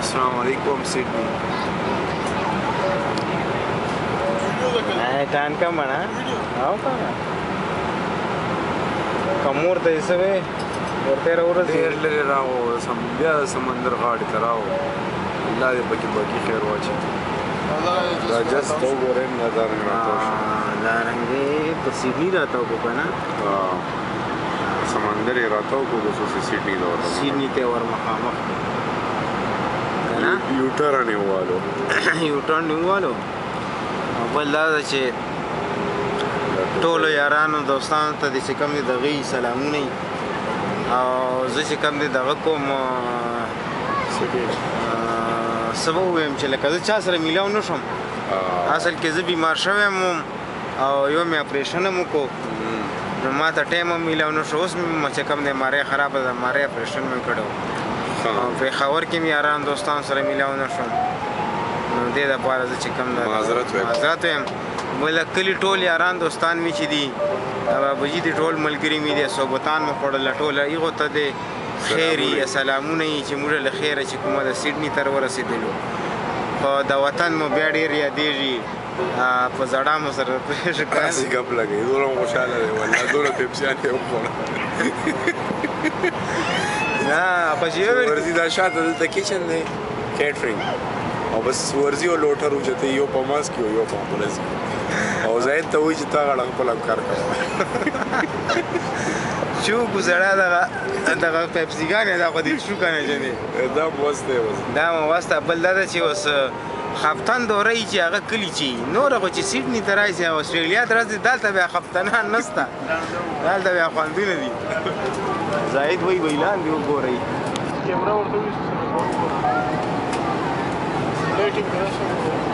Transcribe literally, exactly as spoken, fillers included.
السلام علیکم سیڈنی ټان کم نه او کنه کمور ته یې سوي ورته راورسېد ډېر لرې راغو سم بیا د سمندر غاړې ته راغو الله دې پکې باقي خیر واچوي دا جست ته وګورئ دا دارنګ راتاو شو دارنګې په سیډني راتاو کو که نه سمندر یې راتاو کو خصوصي سیډني ته ورته سیډني ته ور مخامخ که نه یوټرن یې ووالو یوټرن یې ووالو او بل دا ده چې ټولو یارانو دوستانو ته د چې کوم دي د هغې سلامونه وي او زه چې کوم دی دغه کوم څه به ووایم چې لکه زه چا سره میلاو نه شم اصل کې زه بیمار شوی یم او یو مې اپریشن هم وکړو نو ما ته ټایم هم میلاو نه شو اوس مې چې کوم دی ماری خرابه ده ماری اپریشن مې کړی او پېښور کې مې یاران دوستانو سره میلاو نه شم نو دې دپاره زه چې کوم ده معذرت وایم بله کلي ټول یاران دوستان مې چې دي باباجي دي ټول ملګري مې دي صحبتان مې خوړله ټوله هغو ته د خیر یې سلامونه یې چې موږ له خیره چې کومه د سیډني تر ورسېدلو خو د وطن مو بیا ډېر یادېږي په زړه مو سره داسې ګپ لګوي دومره مو خوشحاله دی والله دومره پیپسیان یې وخوړه نه خو چې یو ورځي دا شاته دلته کچن دی کیټرینګ او بس ورځي او لوټر وچته یو په ماسک یو یو په پولیس او زاید ته وایي چې تا غاړه خپل کار کوه شو ګزړه دغه دغه پیپسیګانې دا خو دې شو که نه جنې دا مست دی اوس دا مو واسطه بل دا ده چې اوس خفتن دوره یي چې هغه کلي چې نوره خو چې سیډني ته راشي او اسټرالیا ته راشي دلته بیا خفتنان نشته دلته بیا خوندونه دي زاید وایي وایي لاندې وګورئ کیمره ورته ویسته